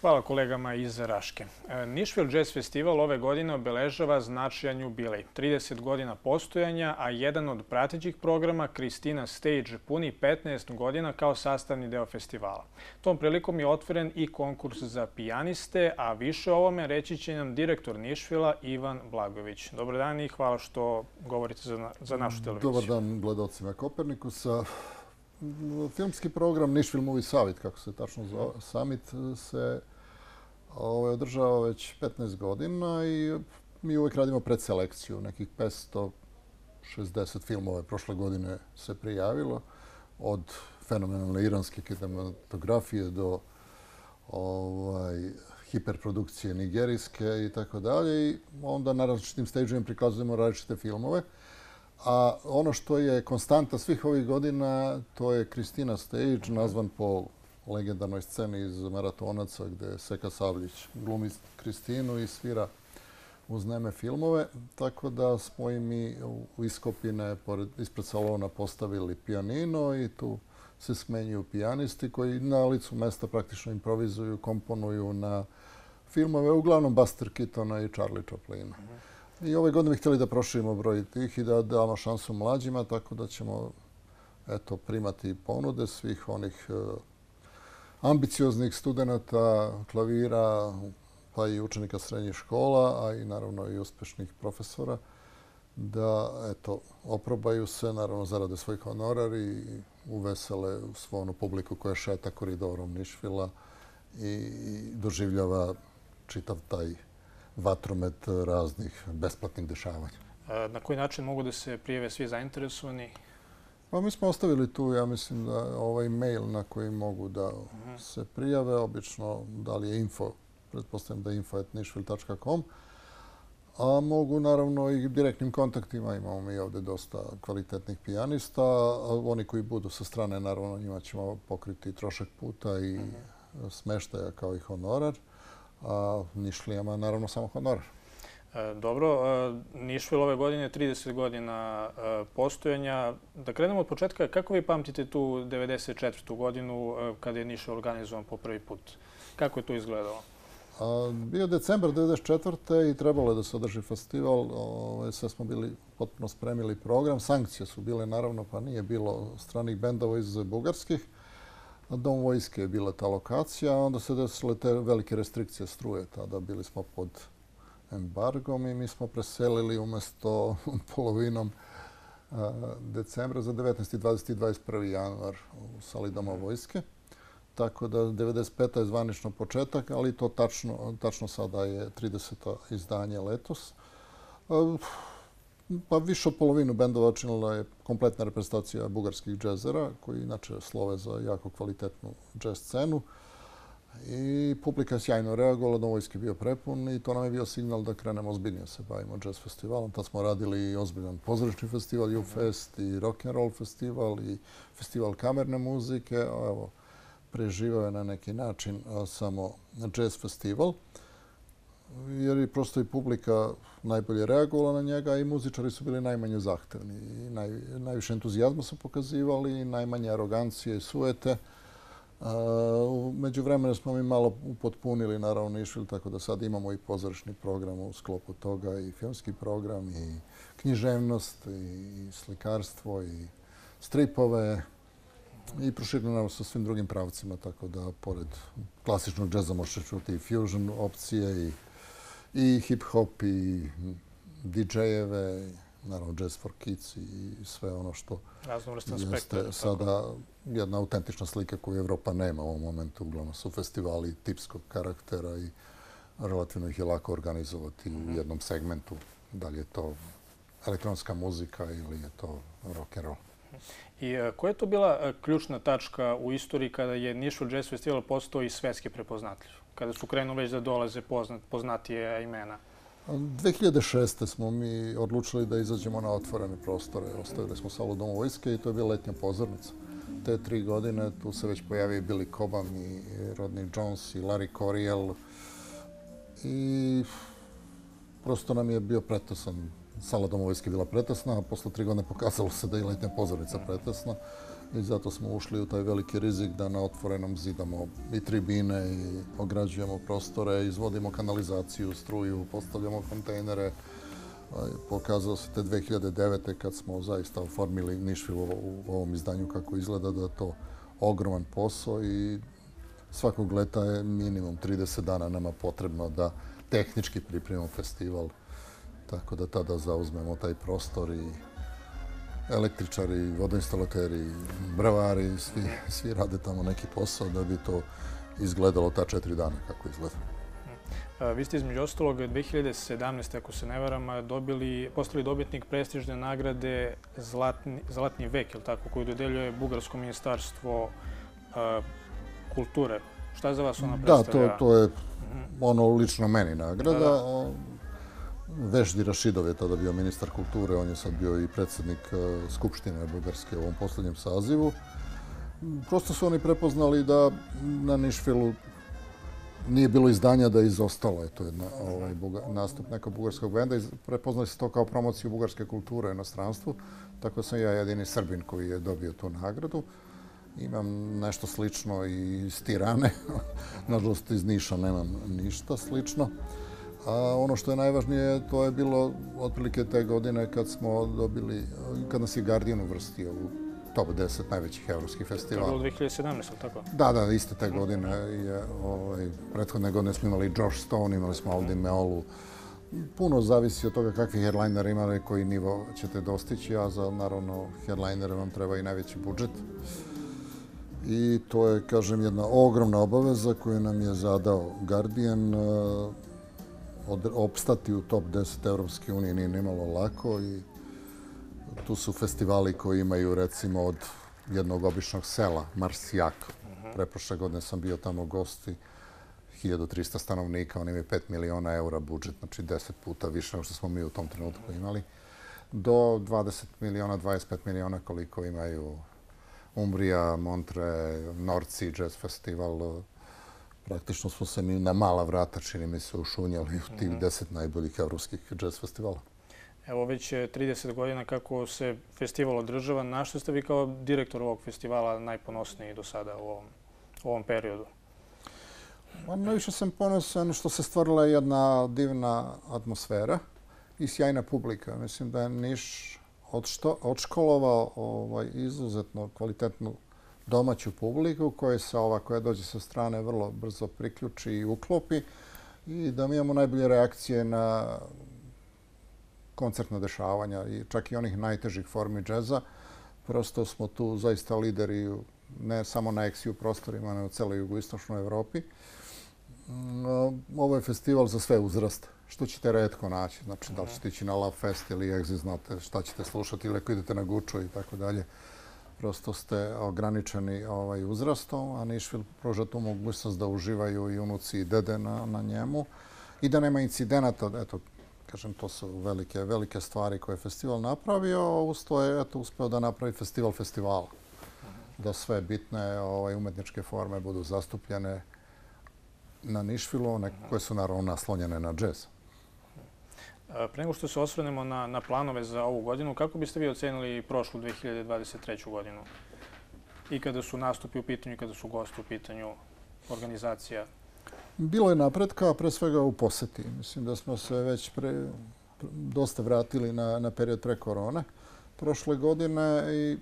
Hvala kolegama iz Raške. Nashville Jazz Festival ove godine obeležava značajan jubilej. 30 godina postojanja, a jedan od pratećih programa, Christina Stage, puni 15 godina kao sastavni deo festivala. Tom prilikom je otvoren i konkurs za pijaniste, a više o ovome reći će nam direktor Nashvillea Ivan Blagojević. Dobar dan i hvala što govorite za našu televiziju. Dobar dan gledalcima Kopernikusa. Filmski program Nashville Movie Summit, kako se tačno zove, Summit, se održava već 15 godina i mi uvijek radimo predselekciju. Nekih 560 filmova prošle godine se prijavilo, od fenomenalne iranske kinematografije do hiperprodukcije nigerijske i tako dalje. I onda na različitim stageovima prikazujemo različite filmove. A ono što je konstanta svih ovih godina, to je Christina Stage, nazvan po legendarnoj sceni iz Maratonaca, gde Seka Sabljić glumi Kristinu i svira uz neme filmove. Tako da smo i mi u Iskopine, ispred salona, postavili pijanino i tu se smenjuju pijanisti koji na licu mesta praktično improvizuju, komponuju na filmove, uglavnom Buster Keatona i Charlie Chaplina. I ove godine bi htjeli da proširimo broj tih i da damo šansu mlađima, tako da ćemo primati ponude svih onih ambicioznih studenta klavira, pa i učenika srednjih škola, a i naravno i uspešnih profesora, da oprobaju se, naravno zarade svoj honorar i uvesele svu onu publiku koja šeta koridorom Nashvillea i doživljava čitav taj vatromet raznih besplatnih dešavanja. Na koji način mogu da se prijave svi zainteresovani? Pa mi smo ostavili tu, ja mislim, da ovaj mail na koji mogu da se prijave, obično da li je info, pretpostavljam da je info@nashville.com, a mogu naravno i direktnim kontaktima, imamo mi ovdje dosta kvalitetnih pijanista, a oni koji budu sa strane, naravno njima ćemo pokriti trošak puta i smeštaja kao i honorar, a Nišlijama naravno samo honorar. Dobro, Nashville ove godine 30 godina postojanja. Da krenemo od početka, kako vi pamtite tu 94. godinu kada je Nashville organizovan po prvi put? Kako je to izgledalo? Bio decembar 94. i trebalo je da se održi festival. Sve smo bili potpuno spremili program. Sankcije su bile, naravno, pa nije bilo stranih bendova iz bugarskih. Dom vojske je bila ta lokacija. Onda se desile te velike restrikcije struje. Tada bili smo pod embargom i mi smo preselili umjesto polovinom decembra za 19. 20. i 21. januar u sali Doma vojske. Tako da 95. je zvanično početak, ali to tačno sada je 30. izdanje letos. Pa više od polovinu bendova činila je kompletna reprezentacija bugarskih džezera, koji inače slove za jako kvalitetnu džez scenu. I publika je sjajno reagovala, Dom vojske je bio prepun i to nam je bio signal da krenemo ozbiljnije se bavimo džez festivalom. Tad smo radili i ozbiljan pozorišni festival, U-Fest, i rock'n'roll festival, i festival kamerne muzike. Evo, preživao je na neki način samo jazz festival, jer je prosto i publika najbolje reagovala na njega i muzičari su bili najmanje zahtevni. Najviše entuzijazma su pokazivali i najmanje arogancije i sujete. Među vremenu smo mi malo upotpunili, naravno, Nashville, tako da sad imamo i pozorišni program u sklopu toga, i filmski program, i književnost, i slikarstvo, i stripove. I proširili naravno sa svim drugim pravcima, tako da pored klasičnog džeza možete čuti i fusion opcije, i hip-hop, i DJ-eve, naravno Jazz for Kids i sve ono što jeste sada jedna autentična slika koju Evropa nema u ovom momentu. Uglavnom su festivali tipskog karaktera i relativno ih je lako organizovati u jednom segmentu. Da li je to elektronska muzika ili je to rock and roll. I koja je to bila ključna tačka u istoriji kada je Nashville Jazz Festival postao i svetski prepoznatljiv? Kada su krenuli već da dolaze poznatije imena? 2006. smo mi odlučili da izađemo na otvorene prostore. Ostavili smo salu Doma vojske i to je bila letnja pozornica. Te 3 godine tu se već pojavio Billy Cobham i Rodney Jones i Larry Coryell. I prosto nam je bio pretresan. Sala Doma vojske je bila pretresna, a posle 3 godine pokazalo se da je letnja pozornica pretresna. i zato smo ušli u taj veliki rizik da na otvorenom zidamo i tribine i ograđujemo prostore, izvodimo kanalizaciju, struju, postavljamo kontejnere. Pokazalo se te 2009. kad smo zaista oformili Nišvil u ovom izdanju kako izgleda, da je to ogroman posao i svakog leta je minimum 30 dana nama potrebno da tehnički pripremimo festival. Tako da tada zauzmemo taj prostor i električari, vodoinstalateri, bravari, svi rade tamo neki posao da bi to izgledalo ta 4 dana kako izgleda. Vi ste između ostalog 2017. ako se ne varam, postali dobitnik prestižne nagrade Zlatni vek, koju dodeljuje Bugarsko ministarstvo kulture. Šta za vas ona predstavlja? Da, to je ono lično meni nagrada. Veždi Rašidov je tada bio ministar kulture, on je sad bio i predsjednik Skupštine Bugarske u ovom posljednjem sazivu. Prosto su oni prepoznali da na Nišvilu nije bilo izdanja da je izostalo. Je to jedna nastup nekog bugarskog benda i prepoznali se to kao promociju bugarske kulture u inostranstvu. Tako sam ja jedini Srbin koji je dobio tu nagradu. Imam nešto slično i iz Tirane. Nažalost, iz Niša nemam ništa slično. A ono što je najvažnije, to je bilo otprilike te godine kad nas je Guardian uvrstio u top 10 najvećih evropskih festivala. To je bilo 2017, tako? Da, iste te godine. Prethodne godine smo imali Josh Stone, imali smo Aldi Meolu. Puno zavisi od toga kakvi headlineri imali, koji nivo ćete dostići, a za, naravno, headlinere vam treba i najveći budžet. I to je, kažem, jedna ogromna obaveza koju nam je zadao Guardian. Opstati u top 10 Evropske unije nije nimalo lako i tu su festivali koji imaju, recimo, od jednog običnog sela, Marsijak. Preprošle godine sam bio tamo gosti, 1300 stanovnika, oni imaju 5 miliona eura budžet, znači 10 puta više nego što smo mi u tom trenutku imali, do 20 miliona, 25 miliona koliko imaju Umbrija, Montre, North Sea Jazz Festival. Praktično smo se mi na mala vrata, čini mi se, ušunjali u tih 10 najboljih evropskih jazz festivala. Evo, već 30 godina kako se festival održava. Na što ste vi kao direktor ovog festivala najponosniji do sada u ovom periodu? Najviše sam ponosan što se stvorila jedna divna atmosfera i sjajna publika. Mislim da je Niš odškolovao izuzetno kvalitetnu domaću publiku koja dođe sa strane vrlo brzo priključi i uklopi i da mi imamo najbolje reakcije na koncertna dešavanja i čak i onih najtežih formi džeza. Prosto smo tu zaista lideri ne samo na eksiju prostorima, nego u celoj jugoistočnoj Evropi. Ovo je festival za sve uzraste, što ćete retko naći. Znači, da li ćete ići na Love Fest ili Exit, znate šta ćete slušati ili ako idete na Guču i tako dalje. Prosto ste ograničeni uzrastom, a Nišvil pruža tu mogućnost da uživaju i unuci i dede na njemu i da nema incidenata. Eto, kažem, to su velike stvari koje je festival napravio. Uz to je uspeo da napravi festival festivala. Da sve bitne umetničke forme budu zastupljene na Nišvilu, koje su naravno naslonjene na džez. Pre nego što se osvrnemo na planove za ovu godinu, kako biste vi ocenili prošlu 2023. godinu? I kada su nastupi u pitanju, i kada su gosti u pitanju, organizacija? Bilo je napretka, pre svega u poseti. Mislim da smo se već dosta vratili na period pre korone prošle godine i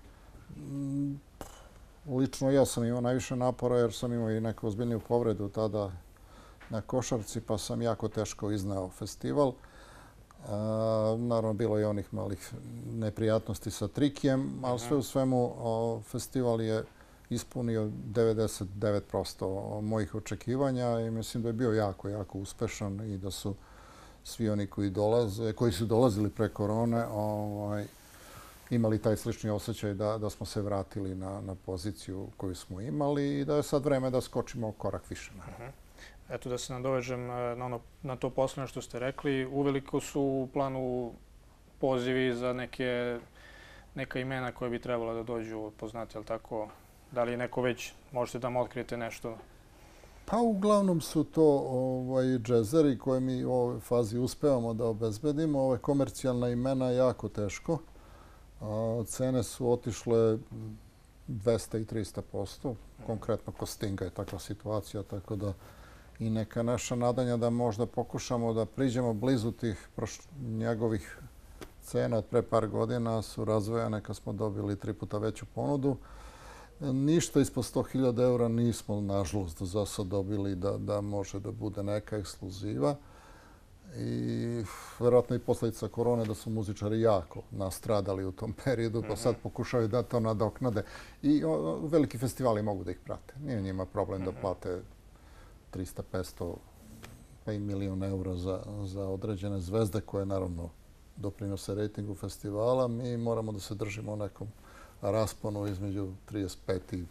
lično ja sam imao najviše napora jer sam imao i neku ozbiljniju povredu tada na košarci, pa sam jako teško izneo festival. Naravno, bilo je onih malih neprijatnosti sa trikijem, ali sve u svemu festival je ispunio 99% mojih očekivanja i mislim da je bio jako uspešan i da su svi oni koji su dolazili pre korone imali taj slični osjećaj da smo se vratili na poziciju koju smo imali i da je sad vreme da skočimo korak više. Eto, da se nadovežem na to poslednje što ste rekli. Uveliko su u planu pozivi za neka imena koje bi trebalo da dođu poznati, ali tako? Da li je neko već, možete da mu otkrijete nešto? Pa uglavnom su to džezeri koje mi u ovoj fazi uspevamo da obezbedimo. Ove komercijalna imena jako teško. Cene su otišle 200 i 300%. Konkretno kod Stinga je takva situacija, tako da i neka naša nadanja da možda pokušamo da priđemo blizu tih njegovih cena od pre par godina su razvojane kad smo dobili 3 puta veću ponudu. Ništa ispod 100.000 eura nismo, nažalost, za sad dobili da može da bude neka ekskluziva. I verovatno i posljedica korone da su muzičari jako nastradali u tom periodu, pa sad pokušaju da to nadoknade. I veliki festivali mogu da ih prate. Nije njima problem da plate 300, 500 pa i milion eura za određene zvezde koje naravno doprinose rejtingu festivala. Mi moramo da se držimo u nekom rasponu između 35 i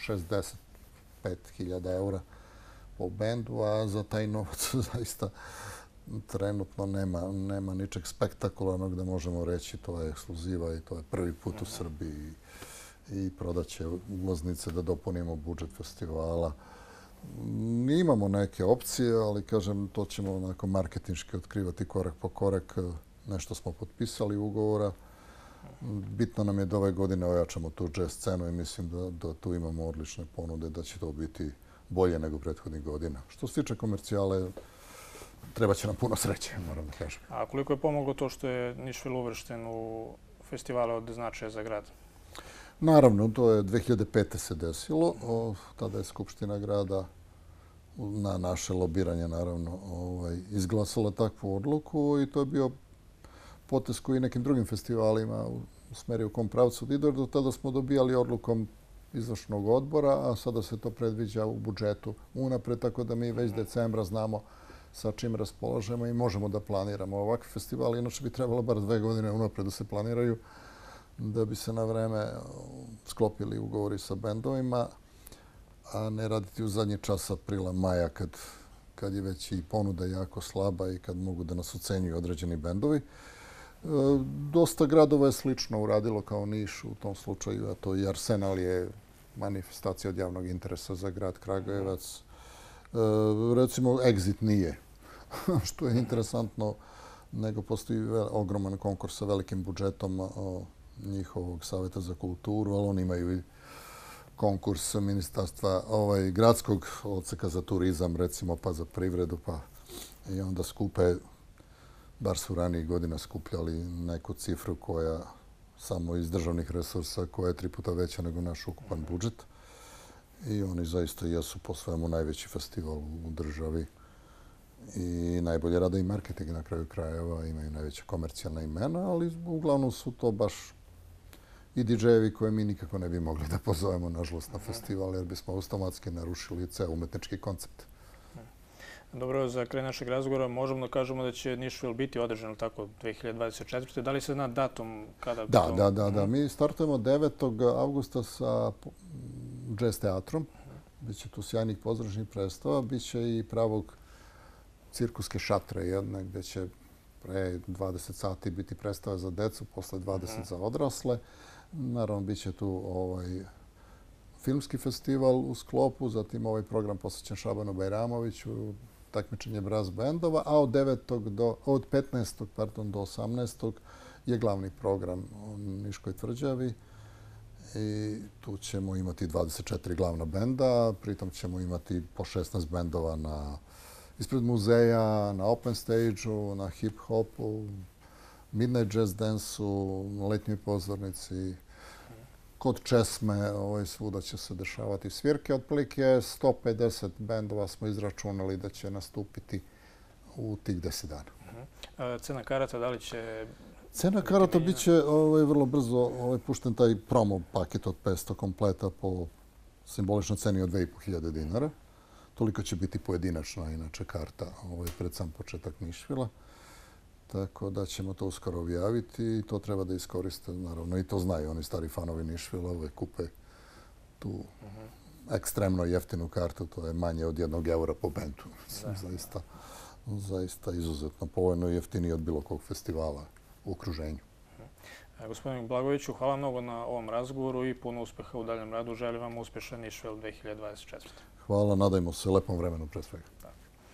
65.000 eura po bendu, a za taj novac zaista trenutno nema ničeg spektakularnog da možemo reći to je ekskluziva i to je prvi put u Srbiji i prodaće ulaznice da dopunimo budžet festivala. Imamo neke opcije, ali kažem to ćemo onako marketinški otkrivati korak po korak. Nešto smo potpisali ugovora. Bitno nam je da ove godine ojačamo tu jazz scenu i mislim da tu imamo odlične ponude, da će to biti bolje nego prethodnih godina. Što se tiče komercijale, treba će nam puno sreće, moram da kažem. A koliko je pomoglo to što je Nišvil uvršten u festivale od značaja za grad? Naravno, to je 2005. se desilo. Tada je Skupština grada na naše lobiranje naravno izglasala takvu odluku i to je bio potez koji nekim drugim festivalima usmerio u kom pravcu da ide. Do tada smo dobijali odlukom izvršnog odbora, a sada se to predviđa u budžetu unapred, tako da mi već decembra znamo sa čim raspolažemo i možemo da planiramo ovakve festivali. Inače bi trebalo bar 2 godine unapred da se planiraju da bi se na vreme sklopili ugovori sa bendovima, a ne raditi u zadnji čas aprila, maja, kad je već i ponuda jako slaba i kad mogu da nas ucenjuju određeni bendovi. Dosta gradova je slično uradilo kao Niš u tom slučaju, a to i Arsenal je manifestacija od javnog interesa za grad Kragujevac. Recimo, Exit nije, što je interesantno, nego postoji ogroman konkurs sa velikim budžetom njihovog Saveta za kulturu, ali oni imaju i konkurs ministarstva gradskog odseka za turizam, recimo, pa za privredu, pa i onda skupe, bar su ranijih godina skupljali neku cifru koja samo iz državnih resursa, koja je 3 puta veća nego naš ukupan budžet. I oni zaista jesu po svemu najveći festival u državi i najbolje rade i marketing na kraju krajeva, imaju najveća komercijalna imena, ali uglavnom su to baš i DJ-evi koje mi nikako ne bi mogli da pozovemo, nažalost, na festival, jer bismo automatski narušili ceo umetnički koncept. Dobro, za kraj našeg razgovora možemo da kažemo da će Nišvil biti održan tako 2024. Da li se zna datum kada bi to? Da. Mi startujemo 9. avgusta sa jazz teatrom. Biće tu sjajnih pozdravišnih predstava. Biće i pravog cirkuske šatre jedne gdje će pre 20 sati biti predstava za decu, posle 20 za odrasle. Naravno, biće tu filmski festival u sklopu, zatim ovaj program posvećen Šabanu Bajramoviću, takmičenje brass bendova, a od 15. do 18. je glavni program u Niškoj tvrđavi. I tu ćemo imati 24 glavna benda, pritom ćemo imati po 16 bendova ispred muzeja, na open stage-u, na hip-hopu, midnight jazz dance-u, letnjoj pozornici. Kod česme svuda će se dešavati svirke. Otprilike 150 bendova smo izračunali da će nastupiti u tih 10 dana. Cena karata, da li će... Cena karata bit će vrlo brzo pušten taj promo paket od 500 kompleta po simboličnoj ceni od 2.500 dinara. Toliko će biti pojedinačna, inače, karta pred sam početak Nišvila. Tako da ćemo to uskoro objaviti i to treba da iskoriste, naravno. I to znaju oni stari fanovi Nišvila, kupe tu ekstremno jeftinu kartu, to je manje od 1 eura po bendu. Zaista izuzetno povoljno i jeftinije od bilo kog festivala u okruženju. Gospodine Blagojeviću, hvala mnogo na ovom razgovoru i puno uspeha u daljem radu. Želim vam uspešan Nišvil 2024. Hvala, nadajmo se lepom vremenu pre svega.